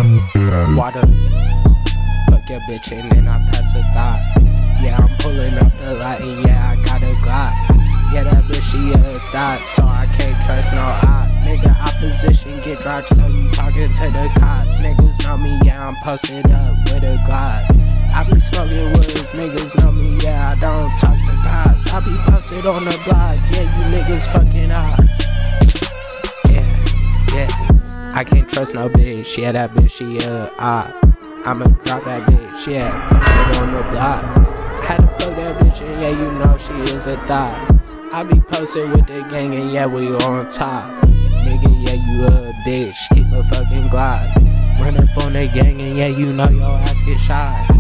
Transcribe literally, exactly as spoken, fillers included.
I'm dead. Water. Fuck your bitch and then I pass a thought. Yeah, I'm pulling up the light and yeah, I got a Glock. Yeah, that bitch, she a thought, so I can't trust no op. Nigga, opposition get dropped, so you talking to the cops. Niggas know me, yeah, I'm posted up with a Glock. I be smoking woods, niggas know me, yeah, I don't talk to cops. I be posted on the block, yeah, you niggas fucking ops. Yeah, yeah, I can't trust no bitch, yeah, that bitch, she a op. I'ma drop that bitch, yeah, posted on the block. Had to fuck that bitch and yeah, you know she is a thought. I be posted with the gang and yeah, we on top. Nigga, yeah, you a bitch, keep a fucking Glock. Run up on the gang and yeah, you know your ass get shot.